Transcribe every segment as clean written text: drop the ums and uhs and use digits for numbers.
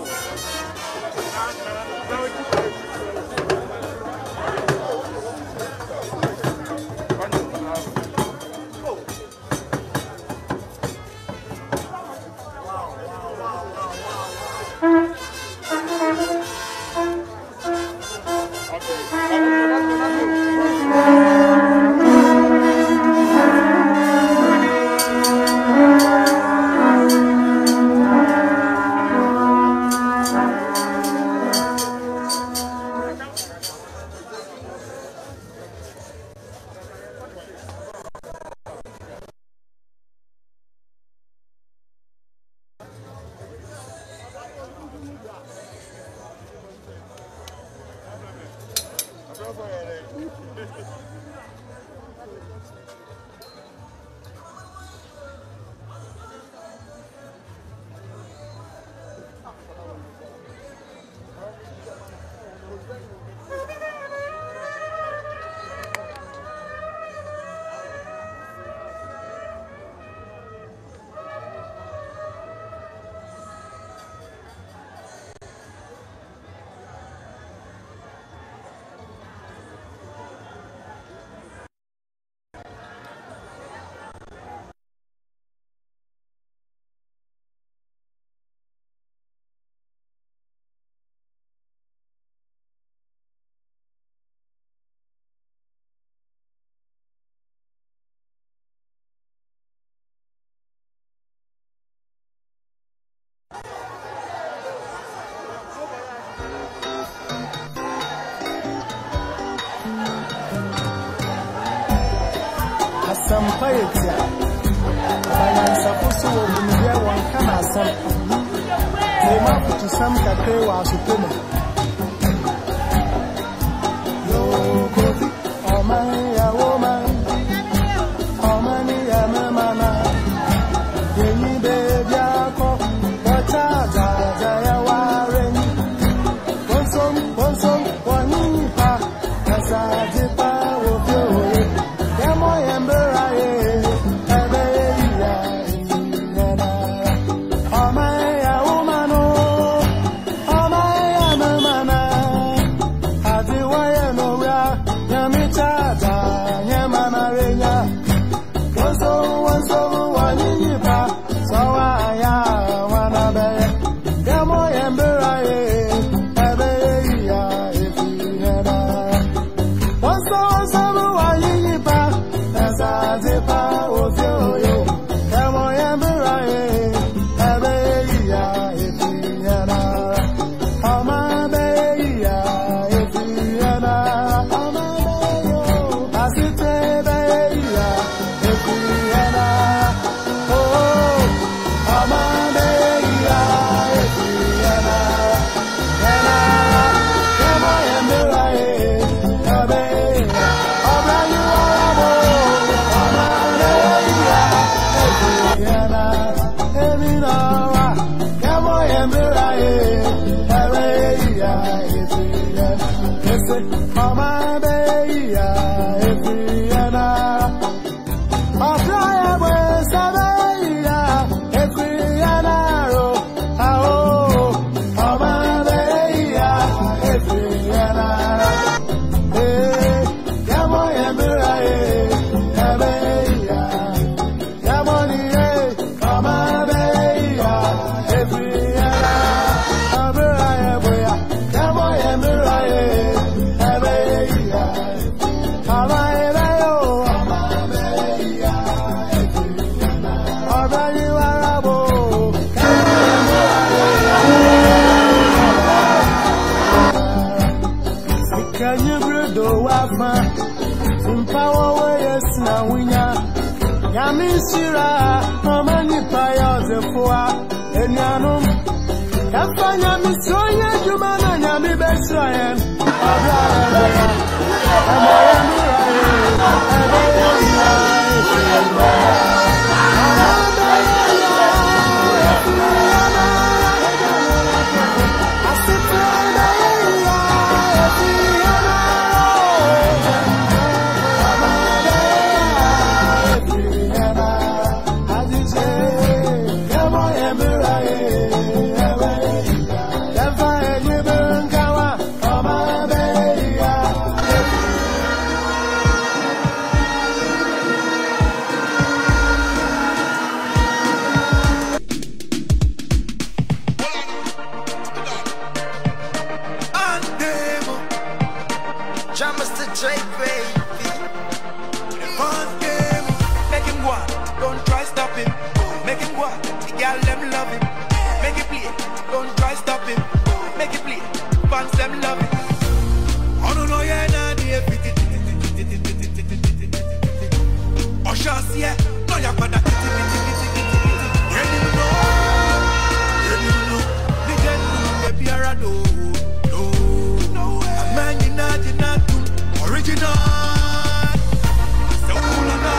Sampayetia balansa fuso wo bunye wan kana sam tema futu sam kakre wa sutoma yo kofi o man ya woman o man ya mama yeni baby ako bata za ya waren bonsom wani pa asa jipa wo fio demo yembe Yamishira, Mamani Paya, Enyanum, Kafanya Misoya, Jumana, Yami Besrayan, Drake, baby. Fun game. Make him go on, don't try stop him. Make him go on, the girl them love him. Make it play, don't try stop him. Make it play, fans them love him. Oh no no yeah nah the oh shots yeah, no ya pada original. So cool and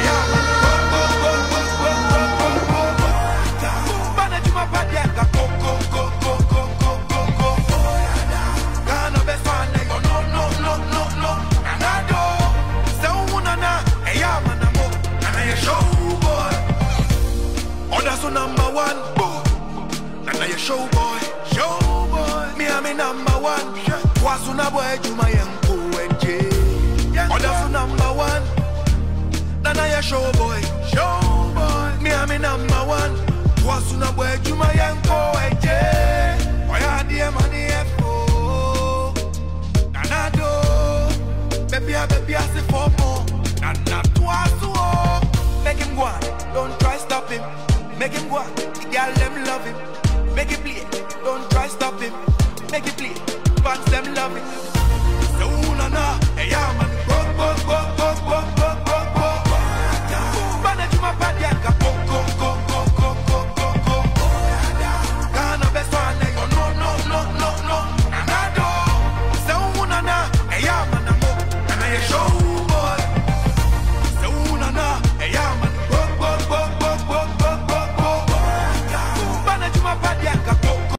number one, and now you show boy, me I'm a number one. Wasuna boy, Juma Yanko and Jay. Others number one, and now you show boy, me I'm a number one. Wasuna boy, Juma Yanko and Jay. Why are the money for? And I do, baby, I say for more, and not twice. Make him go on, don't try stop him. Make him go out, the girl them love him. Make it play, don't try stop him. Make it play, fans them love him.